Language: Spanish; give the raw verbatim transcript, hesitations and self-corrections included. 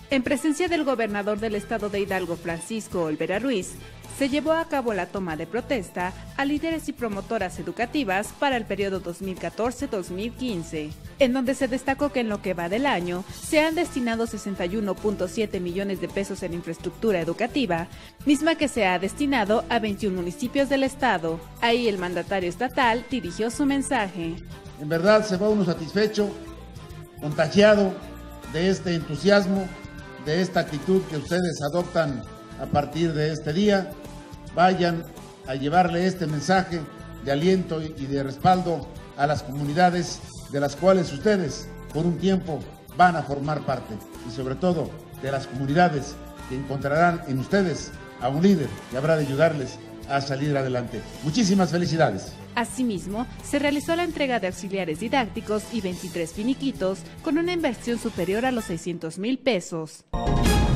En presencia del gobernador del estado de Hidalgo, Francisco Olvera Ruiz, se llevó a cabo la toma de protesta a líderes y promotoras educativas para el periodo dos mil catorce a dos mil quince, en donde se destacó que en lo que va del año se han destinado sesenta y uno punto siete millones de pesos en infraestructura educativa, misma que se ha destinado a veintiún municipios del estado. Ahí el mandatario estatal dirigió su mensaje. En verdad se va uno satisfecho, contagiado de este entusiasmo, de esta actitud que ustedes adoptan a partir de este día. Vayan a llevarle este mensaje de aliento y de respaldo a las comunidades de las cuales ustedes por un tiempo van a formar parte, y sobre todo de las comunidades que encontrarán en ustedes a un líder que habrá de ayudarles a salir adelante. Muchísimas felicidades. Asimismo, se realizó la entrega de auxiliares didácticos y veintitrés finiquitos con una inversión superior a los seiscientos mil pesos.